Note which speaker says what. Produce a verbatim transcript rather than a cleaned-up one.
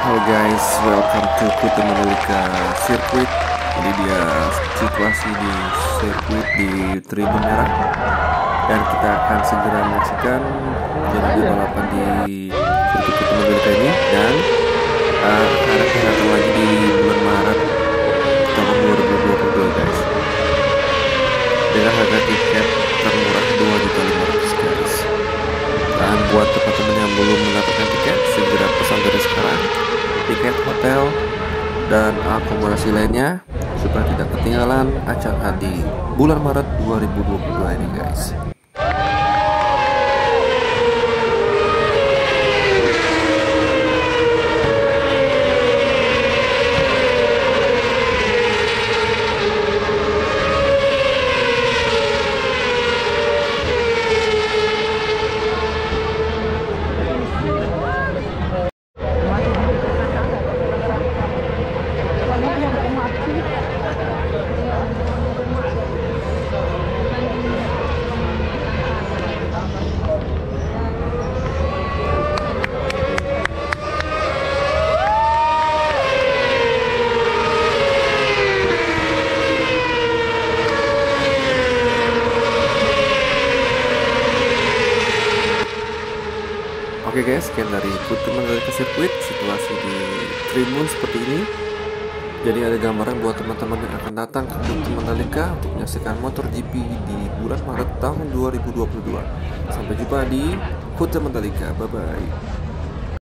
Speaker 1: Halo guys, welcome to Kuta Mandalika Circuit. Ini dia situasi di sirkuit di Tribun Merah, dan kita akan segera menyaksikan jalannya balapan di sirkuit Kuta Mandalika ini. Dan uh, ada kegiatan lagi di bulan Maret tahun dua ribu dua puluh dua guys, dengan harga tiket termurah dua juta lima ratus guys. Dan buat teman-teman yang belum mendapatkan tiket, segera pesan dari sekarang tiket hotel dan akomodasi lainnya supaya tidak ketinggalan acara di bulan Maret dua ribu dua puluh dua ini guys. Oke guys, sekian dari Kuta Mandalika Sirkuit. Situasi di tribun seperti ini. Jadi ada gambaran buat teman-teman yang akan datang ke Kuta Mandalika untuk menyaksikan MotoGP di bulan Maret tahun dua ribu dua puluh dua. Sampai jumpa di Kuta Mandalika. Bye bye.